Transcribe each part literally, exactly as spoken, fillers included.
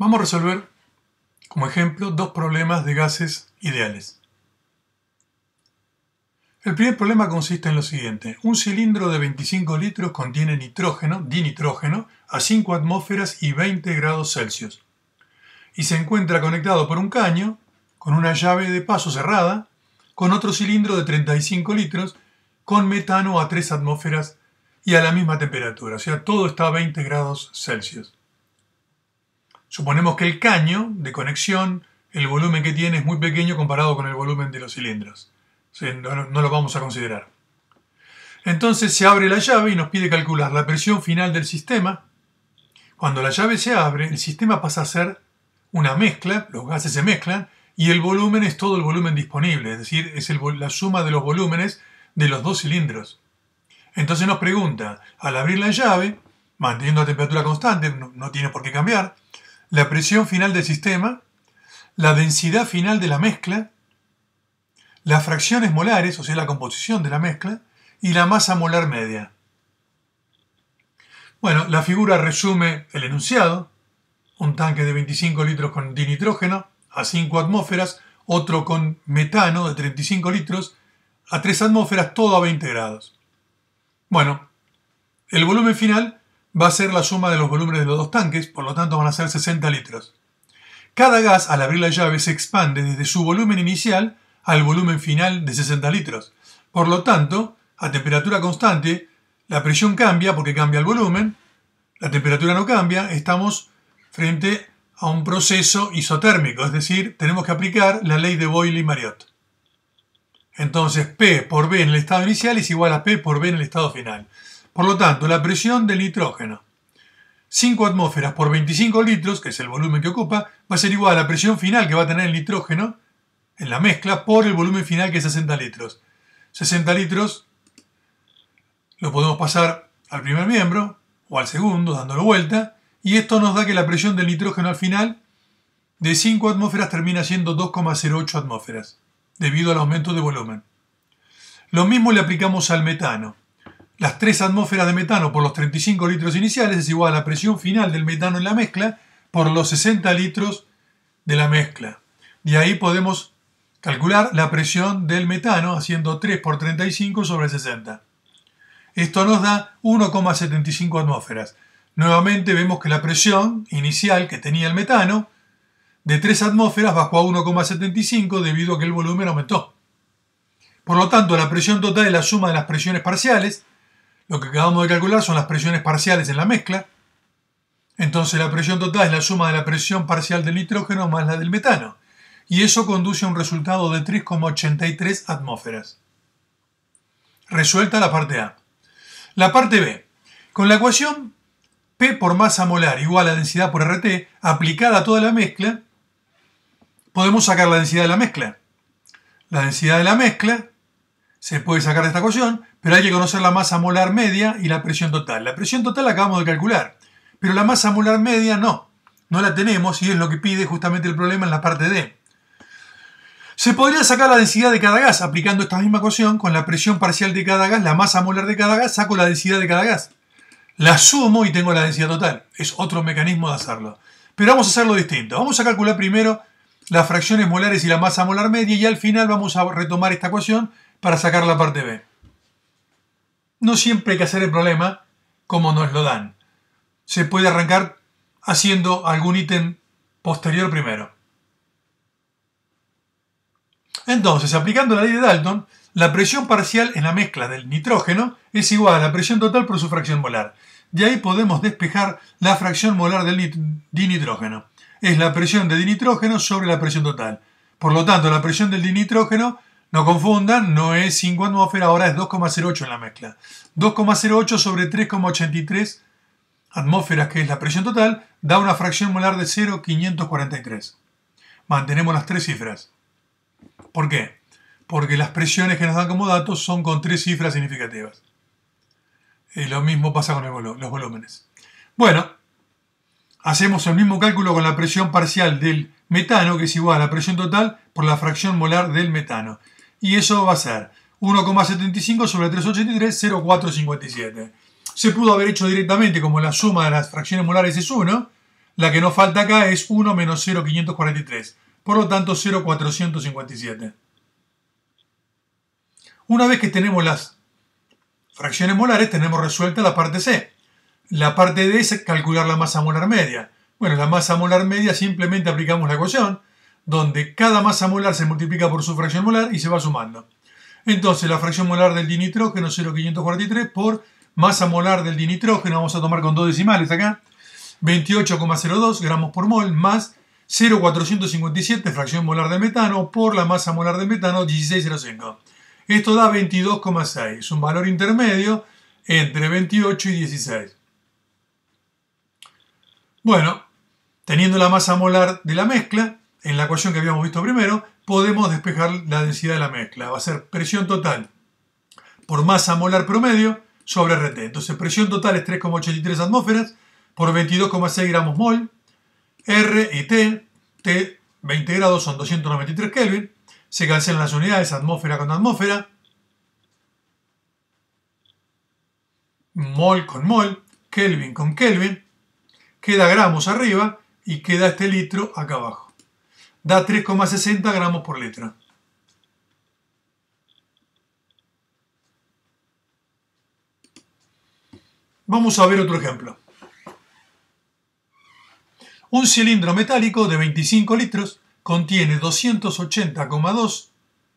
Vamos a resolver, como ejemplo, dos problemas de gases ideales. El primer problema consiste en lo siguiente. Un cilindro de veinticinco litros contiene nitrógeno, dinitrógeno, a cinco atmósferas y veinte grados Celsius. Y se encuentra conectado por un caño, con una llave de paso cerrada, con otro cilindro de treinta y cinco litros, con metano a tres atmósferas y a la misma temperatura. O sea, todo está a veinte grados Celsius. Suponemos que el caño de conexión, el volumen que tiene es muy pequeño comparado con el volumen de los cilindros. O sea, no, no lo vamos a considerar. Entonces se abre la llave y nos pide calcular la presión final del sistema. Cuando la llave se abre, el sistema pasa a ser una mezcla, los gases se mezclan, y el volumen es todo el volumen disponible, es decir, es el, la suma de los volúmenes de los dos cilindros. Entonces nos pregunta, al abrir la llave, manteniendo la temperatura constante, no, no tiene por qué cambiar, la presión final del sistema, la densidad final de la mezcla, las fracciones molares, o sea, la composición de la mezcla, y la masa molar media. Bueno, la figura resume el enunciado. Un tanque de veinticinco litros con dinitrógeno a cinco atmósferas, otro con metano de treinta y cinco litros a tres atmósferas, todo a veinte grados. Bueno, el volumen final va a ser la suma de los volúmenes de los dos tanques, por lo tanto van a ser sesenta litros. Cada gas, al abrir la llave, se expande desde su volumen inicial al volumen final de sesenta litros. Por lo tanto, a temperatura constante, la presión cambia porque cambia el volumen, la temperatura no cambia, estamos frente a un proceso isotérmico, es decir, tenemos que aplicar la ley de Boyle-Mariotte. Entonces, P por B en el estado inicial es igual a P por B en el estado final. Por lo tanto, la presión del nitrógeno, cinco atmósferas por veinticinco litros, que es el volumen que ocupa, va a ser igual a la presión final que va a tener el nitrógeno en la mezcla por el volumen final, que es sesenta litros. sesenta litros lo podemos pasar al primer miembro o al segundo, dándolo vuelta, y esto nos da que la presión del nitrógeno al final de cinco atmósferas termina siendo dos coma cero ocho atmósferas, debido al aumento de volumen. Lo mismo le aplicamos al metano. Las tres atmósferas de metano por los treinta y cinco litros iniciales es igual a la presión final del metano en la mezcla por los sesenta litros de la mezcla. De ahí podemos calcular la presión del metano haciendo tres por treinta y cinco sobre sesenta. Esto nos da uno coma setenta y cinco atmósferas. Nuevamente vemos que la presión inicial que tenía el metano de tres atmósferas bajó a uno coma setenta y cinco debido a que el volumen aumentó. Por lo tanto, la presión total es la suma de las presiones parciales. Lo que acabamos de calcular son las presiones parciales en la mezcla. Entonces la presión total es la suma de la presión parcial del nitrógeno más la del metano. Y eso conduce a un resultado de tres coma ochenta y tres atmósferas. Resuelta la parte A. La parte B. Con la ecuación P por masa molar igual a densidad por R T aplicada a toda la mezcla, podemos sacar la densidad de la mezcla. La densidad de la mezcla se puede sacar de esta ecuación, pero hay que conocer la masa molar media y la presión total. La presión total la acabamos de calcular, pero la masa molar media no. No la tenemos y es lo que pide justamente el problema en la parte D. Se podría sacar la densidad de cada gas aplicando esta misma ecuación con la presión parcial de cada gas, la masa molar de cada gas, saco la densidad de cada gas. La sumo y tengo la densidad total. Es otro mecanismo de hacerlo. Pero vamos a hacerlo distinto. Vamos a calcular primero las fracciones molares y la masa molar media y al final vamos a retomar esta ecuación para sacar la parte B. No siempre hay que hacer el problema como nos lo dan. Se puede arrancar haciendo algún ítem posterior primero. Entonces, aplicando la ley de Dalton, la presión parcial en la mezcla del nitrógeno es igual a la presión total por su fracción molar. De ahí podemos despejar la fracción molar del dinitrógeno. Es la presión de dinitrógeno sobre la presión total. Por lo tanto, la presión del dinitrógeno, no confundan, no es cinco atmósferas, ahora es dos coma cero ocho en la mezcla. dos coma cero ocho sobre tres coma ochenta y tres atmósferas, que es la presión total, da una fracción molar de cero coma quinientos cuarenta y tres. Mantenemos las tres cifras. ¿Por qué? Porque las presiones que nos dan como datos son con tres cifras significativas. Y lo mismo pasa con el volu- los volúmenes. Bueno, hacemos el mismo cálculo con la presión parcial del metano, que es igual a la presión total por la fracción molar del metano. Y eso va a ser uno coma setenta y cinco sobre trescientos ochenta y tres, cero coma cuatrocientos cincuenta y siete. Se pudo haber hecho directamente como la suma de las fracciones molares es uno. La que nos falta acá es uno menos cero coma quinientos cuarenta y tres. Por lo tanto, cero coma cuatrocientos cincuenta y siete. Una vez que tenemos las fracciones molares, tenemos resuelta la parte C. La parte D es calcular la masa molar media. Bueno, la masa molar media simplemente aplicamos la ecuación, donde cada masa molar se multiplica por su fracción molar y se va sumando. Entonces, la fracción molar del dinitrógeno, cero coma quinientos cuarenta y tres, por masa molar del dinitrógeno, vamos a tomar con dos decimales acá, veintiocho coma cero dos gramos por mol, más cero coma cuatrocientos cincuenta y siete, fracción molar del metano, por la masa molar del metano, dieciséis coma cero cinco. Esto da veintidós coma seis, es un valor intermedio entre veintiocho y dieciséis. Bueno, teniendo la masa molar de la mezcla, en la ecuación que habíamos visto primero, podemos despejar la densidad de la mezcla. Va a ser presión total por masa molar promedio sobre R T. Entonces, presión total es tres coma ochenta y tres atmósferas por veintidós coma seis gramos mol. R y T, T veinte grados son doscientos noventa y tres Kelvin. Se cancelan las unidades, atmósfera con atmósfera. Mol con mol, Kelvin con Kelvin. Queda gramos arriba y queda este litro acá abajo. Da tres coma sesenta gramos por litro. Vamos a ver otro ejemplo. Un cilindro metálico de veinticinco litros contiene doscientos ochenta coma dos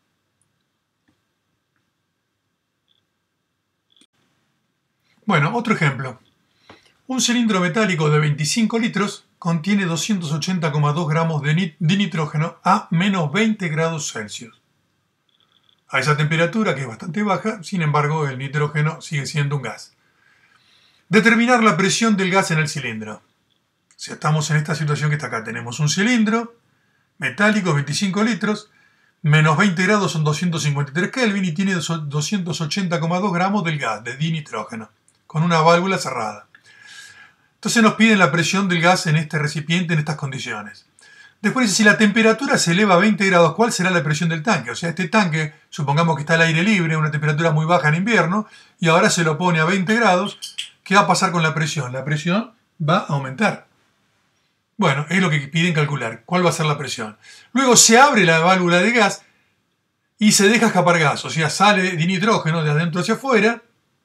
Bueno, otro ejemplo. Un cilindro metálico de veinticinco litros contiene doscientos ochenta coma dos gramos de dinitrógeno a menos veinte grados Celsius. A esa temperatura, que es bastante baja, sin embargo, el nitrógeno sigue siendo un gas. Determinar la presión del gas en el cilindro. Si estamos en esta situación que está acá, tenemos un cilindro metálico, veinticinco litros, menos veinte grados son doscientos cincuenta y tres Kelvin y tiene doscientos ochenta coma dos gramos del gas, de dinitrógeno, con una válvula cerrada. Entonces nos piden la presión del gas en este recipiente en estas condiciones. Después dice, si la temperatura se eleva a veinte grados, ¿cuál será la presión del tanque? O sea, este tanque, supongamos que está al aire libre, a una temperatura muy baja en invierno, y ahora se lo pone a veinte grados, ¿qué va a pasar con la presión? La presión va a aumentar. Bueno, es lo que piden calcular. ¿Cuál va a ser la presión? Luego se abre la válvula de gas y se deja escapar gas. O sea, sale dinitrógeno de adentro hacia afuera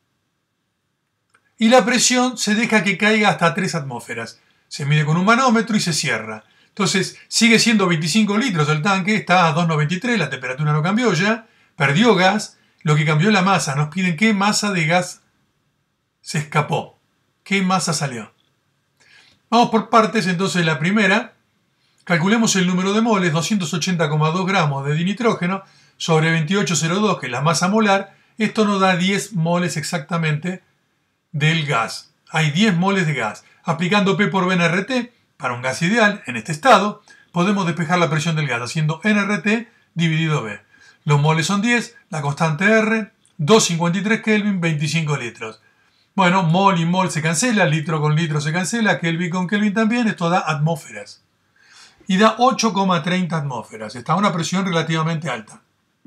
y la presión se deja que caiga hasta tres atmósferas. Se mide con un manómetro y se cierra. Entonces, sigue siendo veinticinco litros el tanque, está a dos noventa y tres, la temperatura no cambió ya, perdió gas, lo que cambió es la masa. Nos piden qué masa de gas se escapó, qué masa salió. Vamos por partes, entonces la primera, calculemos el número de moles, doscientos ochenta coma dos gramos de dinitrógeno sobre veintiocho coma cero dos, que es la masa molar. Esto nos da diez moles exactamente del gas. Hay diez moles de gas. Aplicando P por V en R T, para un gas ideal, en este estado, podemos despejar la presión del gas haciendo N R T dividido V. Los moles son diez, la constante R, doscientos cincuenta y tres Kelvin, veinticinco litros. Bueno, mol y mol se cancela, litro con litro se cancela, Kelvin con Kelvin también, esto da atmósferas. Y da ocho coma treinta atmósferas, está a una presión relativamente alta.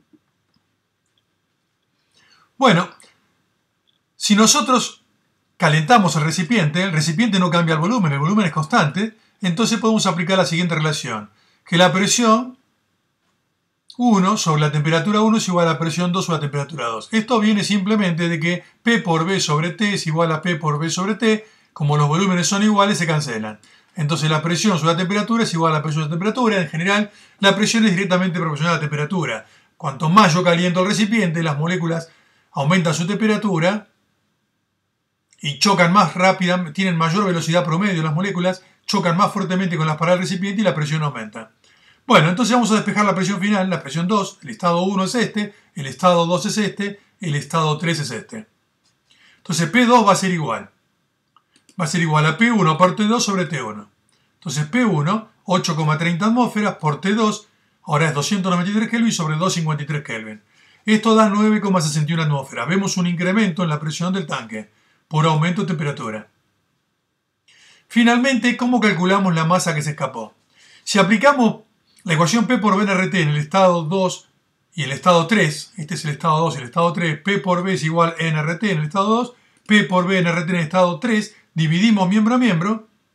Bueno, si nosotros calentamos el recipiente, el recipiente no cambia el volumen, el volumen es constante, entonces podemos aplicar la siguiente relación, que la presión uno sobre la temperatura uno es igual a la presión dos sobre la temperatura dos. Esto viene simplemente de que P por V sobre T es igual a P por V sobre T. Como los volúmenes son iguales, se cancelan. Entonces la presión sobre la temperatura es igual a la presión sobre la temperatura. En general, la presión es directamente proporcional a la temperatura. Cuanto más yo caliento el recipiente, las moléculas aumentan su temperatura y chocan más rápida, tienen mayor velocidad promedio las moléculas, chocan más fuertemente con las paredes del recipiente y la presión aumenta. Bueno, entonces vamos a despejar la presión final, la presión dos, el estado uno es este, el estado dos es este, el estado tres es este. Entonces P dos va a ser igual. Va a ser igual a P uno por T dos sobre T uno. Entonces P uno, ocho coma treinta atmósferas por T dos, ahora es doscientos noventa y tres Kelvin sobre doscientos cincuenta y tres Kelvin. Esto da nueve coma sesenta y uno atmósferas. Vemos un incremento en la presión del tanque por aumento de temperatura. Finalmente, ¿cómo calculamos la masa que se escapó? Si aplicamos la ecuación P por V en R T en el estado dos y el estado tres, este es el estado dos y el estado tres, P por V es igual a N R T en el estado dos, P por V en R T en el estado tres, dividimos miembro a miembro,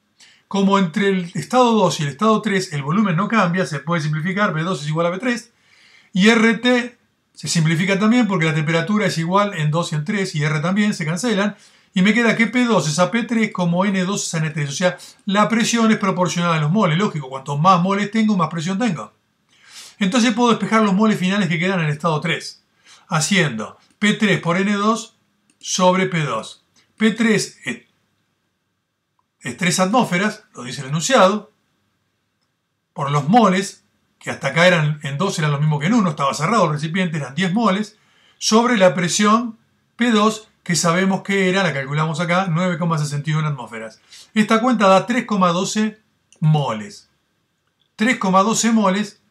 como entre el estado dos y el estado tres el volumen no cambia, se puede simplificar, B dos es igual a B tres, y R T se simplifica también porque la temperatura es igual en dos y en tres, y R también, se cancelan, y me queda que P dos es a P tres como N dos es a N tres, o sea, la presión es proporcional a los moles, lógico, cuanto más moles tengo, más presión tengo. Entonces puedo despejar los moles finales que quedan en el estado tres, haciendo P tres por N dos sobre P dos. P tres es, es tres atmósferas, lo dice el enunciado, por los moles, que hasta acá eran en dos eran lo mismo que en uno, estaba cerrado el recipiente, eran diez moles, sobre la presión P dos, que sabemos que era, la calculamos acá, nueve coma sesenta y uno atmósferas. Esta cuenta da tres coma doce moles. tres coma doce moles,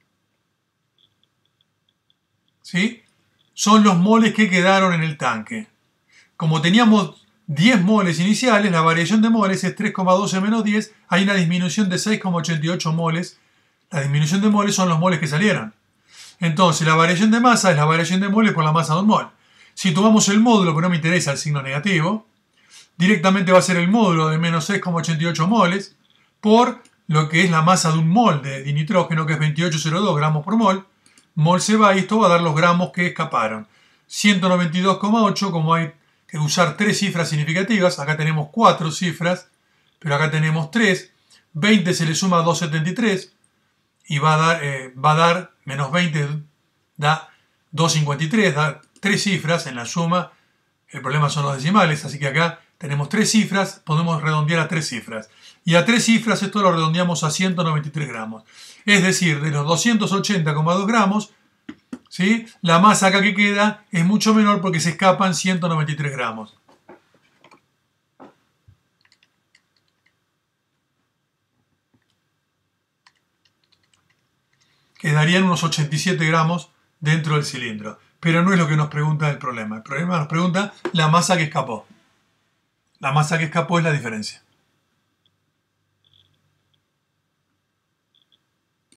¿sí?, son los moles que quedaron en el tanque. Como teníamos diez moles iniciales, la variación de moles es tres coma doce menos diez, hay una disminución de seis coma ochenta y ocho moles. La disminución de moles son los moles que salieron. Entonces, la variación de masa es la variación de moles por la masa de un mol. Si tomamos el módulo, pero no me interesa el signo negativo, directamente va a ser el módulo de menos seis coma ochenta y ocho moles por lo que es la masa de un mol de dinitrógeno, que es veintiocho coma cero dos gramos por mol. Mol se va y esto va a dar los gramos que escaparon. ciento noventa y dos coma ocho, como hay que usar tres cifras significativas, acá tenemos cuatro cifras, pero acá tenemos tres. veinte se le suma a doscientos setenta y tres y va a dar, eh, va a dar menos veinte, da doscientos cincuenta y tres, da tres cifras en la suma. El problema son los decimales, así que acá tenemos tres cifras, podemos redondear a tres cifras. Y a tres cifras esto lo redondeamos a ciento noventa y tres gramos. Es decir, de los doscientos ochenta coma dos gramos, ¿sí?, la masa acá que queda es mucho menor porque se escapan ciento noventa y tres gramos. Quedarían unos ochenta y siete gramos dentro del cilindro. Pero no es lo que nos pregunta el problema. El problema nos pregunta la masa que escapó. La masa que escapó es la diferencia.